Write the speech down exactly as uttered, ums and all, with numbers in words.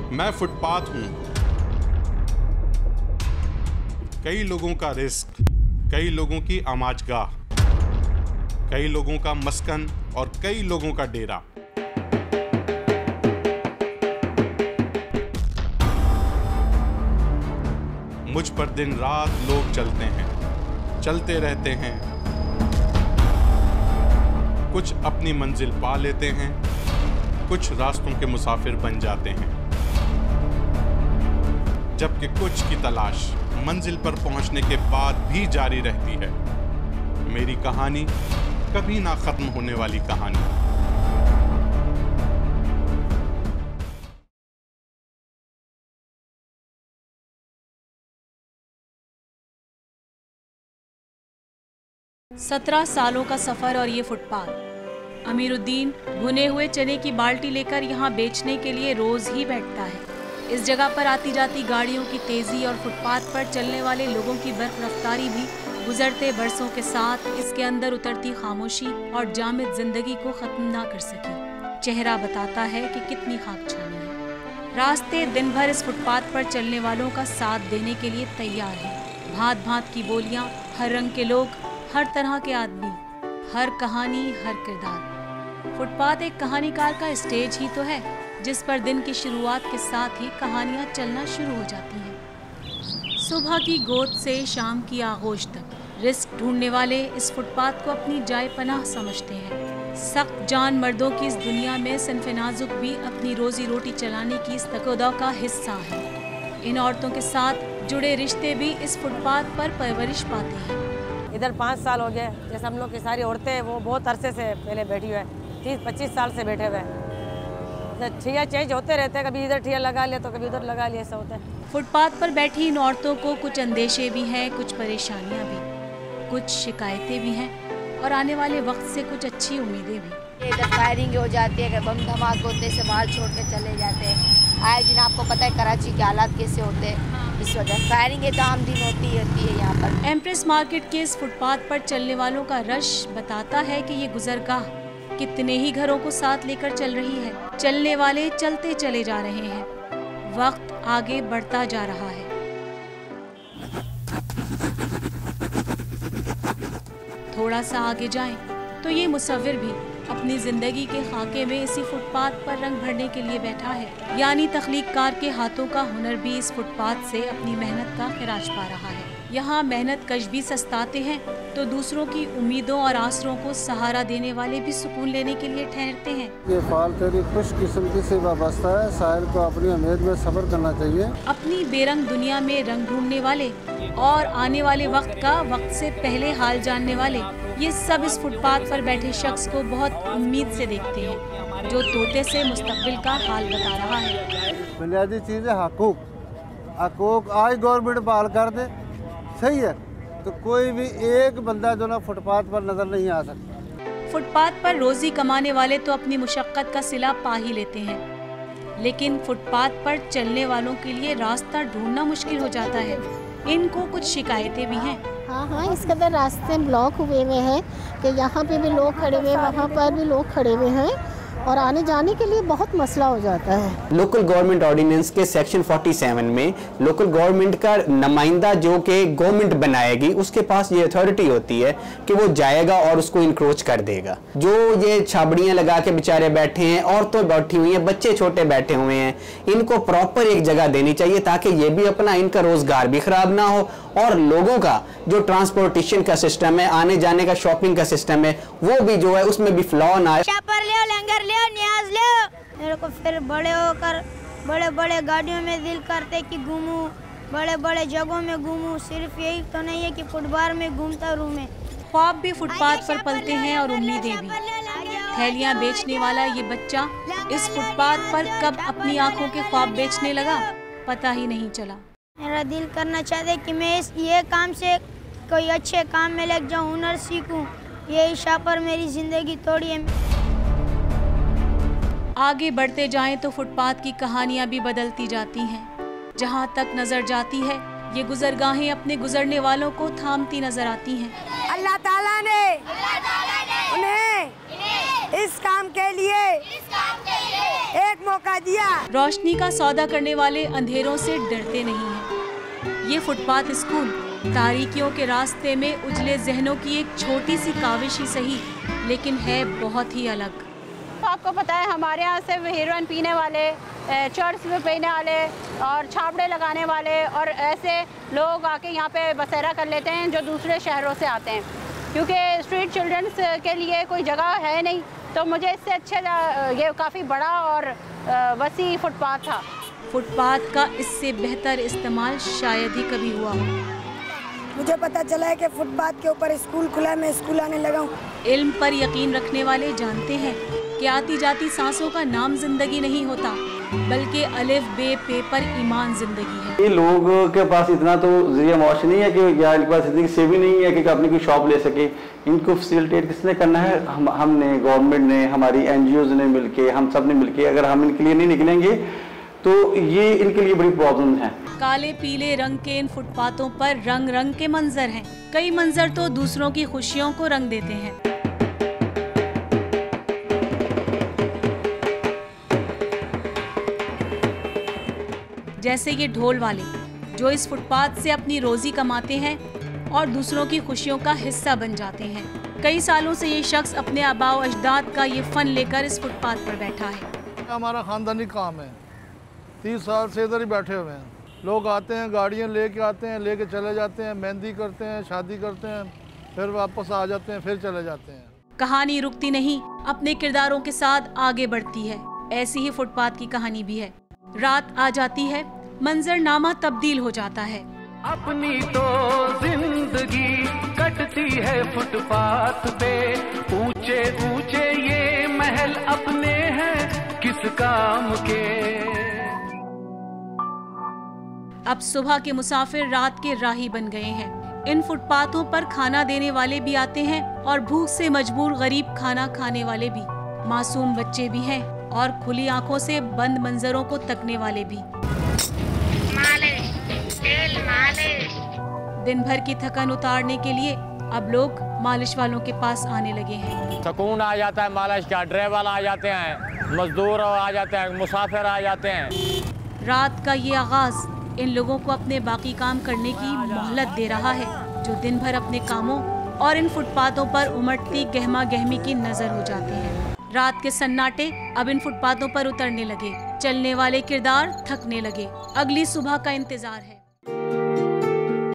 मैं फुटपाथ हूँ। कई लोगों का रिस्क, कई लोगों की आमाजगाह, कई लोगों का मस्कन और कई लोगों का डेरा। मुझ पर दिन रात लोग चलते हैं, चलते रहते हैं। कुछ अपनी मंजिल पा लेते हैं, कुछ रास्तों के मुसाफिर बन जाते हैं, जबकि कुछ की तलाश मंजिल पर पहुंचने के बाद भी जारी रहती है। मेरी कहानी कभी ना खत्म होने वाली कहानी। सत्रह सालों का सफर और ये फुटपाथ। अमीरुद्दीन भुने हुए चने की बाल्टी लेकर यहाँ बेचने के लिए रोज ही बैठता है। इस जगह पर आती जाती गाड़ियों की तेजी और फुटपाथ पर चलने वाले लोगों की बर्क रफ्तारी भी गुजरते बरसों के साथ इसके अंदर उतरती खामोशी और जामिद जिंदगी को खत्म ना कर सकी। चेहरा बताता है कि कितनी खाक छानी है। रास्ते दिन भर इस फुटपाथ पर चलने वालों का साथ देने के लिए तैयार है। भांत भांत की बोलियां, हर रंग के लोग, हर तरह के आदमी, हर कहानी, हर किरदार। फुटपाथ एक कहानीकार का स्टेज ही तो है, जिस पर दिन की शुरुआत के साथ ही कहानियां चलना शुरू हो जाती हैं। सुबह की गोद से शाम की आगोश तक रिस्क ढूंढने वाले इस फुटपाथ को अपनी जाए पनाह समझते हैं। सख्त जान मर्दों की इस दुनिया में सिन्फ़े नाजुक भी अपनी रोजी रोटी चलाने की इस तकोदा का हिस्सा है। इन औरतों के साथ जुड़े रिश्ते भी इस फुटपाथ पर परवरिश पाते हैं। इधर पाँच साल हो गए। जैसे हम लोग की सारी औरतें हैं वो बहुत अरसे से पहले बैठी हुए हैं, तीस पच्चीस साल से बैठे हुए हैं। ठिया चेंज होते रहते हैं, कभी इधर ठिया लगा लिया तो कभी उधर लगा लिया, ऐसा होता है। फुटपाथ पर बैठी इन औरतों को कुछ अंदेशे भी हैं, कुछ परेशानियां भी, कुछ शिकायतें भी हैं और आने वाले वक्त से कुछ अच्छी उम्मीदें भी। इधर फायरिंग हो जाती है, बम धमाके होते से माल छोड़ के चले जाते हैं। आए दिन आपको पता है कराची के हालात कैसे होते हैं, इस वजह फायरिंग तो आम दिन होती रहती है यहाँ पर। एम्प्रेस मार्केट के इस फुटपाथ पर चलने वालों का रश बताता है कि ये गुजरगाह कितने ही घरों को साथ लेकर चल रही है। चलने वाले चलते चले जा रहे हैं, वक्त आगे बढ़ता जा रहा है। थोड़ा सा आगे जाएं तो ये मुसव्विर भी अपनी जिंदगी के खाके में इसी फुटपाथ पर रंग भरने के लिए बैठा है। यानी तख्लीककार के हाथों का हुनर भी इस फुटपाथ से अपनी मेहनत का खिराज पा रहा है। यहाँ मेहनत कश भी सस्ताते हैं तो दूसरों की उम्मीदों और आसरों को सहारा देने वाले भी सुकून लेने के लिए ठहरते हैं। ये फाल तेरी खुशकिस्मती से वाबस्ता है, शायर को अपनी उम्मीद में सब्र करना चाहिए। अपनी बेरंग दुनिया में रंग ढूंढने वाले और आने वाले वक्त का वक्त से पहले हाल जानने वाले, ये सब इस फुटपाथ पर बैठे शख्स को बहुत उम्मीद से देखते हैं, जो तोते से मुस्तकबिल का हाल बता रहा है। बुनियादी चीज़ है हकूक। हकूक आज गवर्नमेंट बहाल कर दे, सही है, तो कोई भी एक बंदा जो ना फुटपाथ पर नजर नहीं आ सकता। फुटपाथ पर रोजी कमाने वाले तो अपनी मुशक्कत का सिला पा ही लेते हैं, लेकिन फुटपाथ पर चलने वालों के लिए रास्ता ढूंढना मुश्किल हो जाता है। इनको कुछ शिकायतें भी हैं। हाँ हाँ इस कदर रास्ते ब्लॉक हुए हुए हैं कि यहाँ पे भी लोग खड़े हुए हैं, वहाँ पर भी लोग खड़े हुए हैं और आने जाने के लिए बहुत मसला हो जाता है। लोकल गवर्नमेंट ऑर्डिनेंस के सेक्शन सैंतालीस में लोकल गवर्नमेंट का नुमाइंदा जो कि गवर्नमेंट बनाएगी उसके पास ये अथॉरिटी होती है कि वो जाएगा और उसको इंक्रोच कर देगा। जो ये छाबड़ियाँ लगा के बेचारे बैठे हैं, औरतें बैठी हुई हैं, बच्चे छोटे बैठे हुए हैं, इनको प्रॉपर एक जगह देनी चाहिए ताकि ये भी अपना इनका रोजगार भी खराब ना हो और लोगों का जो ट्रांसपोर्टेशन का सिस्टम है, आने जाने का शॉपिंग का सिस्टम है, वो भी जो है उसमें भी फ्लॉ ना आए। लंगर ले न्याज ले। मेरे को फिर बड़े होकर बड़े बड़े गाड़ियों में दिल करते कि घूमूं, बड़े बड़े जगहों में घूमूं। सिर्फ यही तो नहीं है कि फुटपाथ में घूमता रहूं मैं। ख्वाब भी फुटपाथ पर पलते हैं और उम्मीदें भी। थैलियां बेचने वाला ये बच्चा इस फुटपाथ पर कब अपनी आंखों के ख्वाब बेचने लगा पता ही नहीं चला। मेरा दिल करना चाहते कि मैं इस ये काम से कोई अच्छे काम में लग जाऊं, हुनर सीखूं। ये इशा पर मेरी जिंदगी थोड़ी है। आगे बढ़ते जाएं तो फुटपाथ की कहानियां भी बदलती जाती हैं। जहां तक नजर जाती है ये गुजरगाहें अपने गुजरने वालों को थामती नजर आती हैं। अल्लाह ताला ने, अल्लाह ताला ने उन्हें इस काम के लिए, इस काम के लिए एक मौका दिया। रोशनी का सौदा करने वाले अंधेरों से डरते नहीं हैं। ये फुटपाथ स्कूल तारीकियों के रास्ते में उजले जहनों की एक छोटी सी काविश ही सही, लेकिन है बहुत ही अलग। आपको पता है हमारे यहाँ से हीरोइन पीने वाले, चर्च में पीने वाले और छापड़े लगाने वाले और ऐसे लोग आके यहाँ पे बसेरा कर लेते हैं जो दूसरे शहरों से आते हैं, क्योंकि स्ट्रीट चिल्ड्रंस के लिए कोई जगह है नहीं। तो मुझे इससे अच्छा ये काफ़ी बड़ा और वसी फुटपाथ था। फुटपाथ का इससे बेहतर इस्तेमाल शायद ही कभी हुआ हो। मुझे पता चला है कि फुटपाथ के ऊपर स्कूल खुला है, मैं स्कूल आने लगा हूँ। इल्म पर यकीन रखने वाले जानते हैं कि आती जाती सांसों का नाम जिंदगी नहीं होता, बल्कि अलिफ बे पे पर ईमान जिंदगी है। ये लोगों के पास इतना तो जरिया मौश नहीं है कि या इनके पास इतनी सेवी नहीं है कि अपनी कोई शॉप ले सके। इनको फैसिलिटेट किसने करना है? हम हमने, गवर्नमेंट ने, हमारी एनजीओज ने मिलके, हम सब ने मिलके। अगर हम इनके लिए नहीं निकलेंगे तो ये इनके लिए बड़ी प्रॉब्लम है। काले पीले रंग के इन फुटपाथों पर रंग रंग के मंजर हैं। कई मंजर तो दूसरों की खुशियों को रंग देते हैं। जैसे ये ढोल वाले जो इस फुटपाथ से अपनी रोजी कमाते हैं और दूसरों की खुशियों का हिस्सा बन जाते हैं। कई सालों से ये शख्स अपने आबाओ अजदाद का ये फन लेकर इस फुटपाथ पर बैठा है। हमारा खानदानी काम है, तीस साल से इधर ही बैठे हुए हैं। लोग आते हैं, गाड़ियाँ लेके आते हैं, लेके चले जाते हैं, मेहंदी करते हैं, शादी करते हैं, फिर वापस आ जाते हैं, फिर चले जाते हैं। कहानी रुकती नहीं, अपने किरदारों के साथ आगे बढ़ती है। ऐसी ही फुटपाथ की कहानी भी है। रात आ जाती है, मंजरनामा तब्दील हो जाता है। अपनी तो जिंदगी कटती है फुटपाथ पे, ऊंचे ऊंचे ये महल अपने हैं किस काम के। अब सुबह के मुसाफिर रात के राही बन गए हैं। इन फुटपाथों पर खाना देने वाले भी आते हैं और भूख से मजबूर गरीब खाना खाने वाले भी। मासूम बच्चे भी हैं और खुली आंखों से बंद मंजरों को तकने वाले भी। मालिश, तेल मालिश। दिन भर की थकान उतारने के लिए अब लोग मालिश वालों के पास आने लगे हैं। सुकून आ जाता है मालिश का। ड्राइवर आ जाते हैं, मजदूर आ जाते हैं, मुसाफिर आ जाते हैं। रात का ये आगाज इन लोगों को अपने बाकी काम करने की मोहलत दे रहा है, जो दिन भर अपने कामों और इन फुटपाथों पर उमड़ती गहमा गहमी की नजर हो जाते हैं। रात के सन्नाटे अब इन फुटपाथों पर उतरने लगे। चलने वाले किरदार थकने लगे। अगली सुबह का इंतजार है।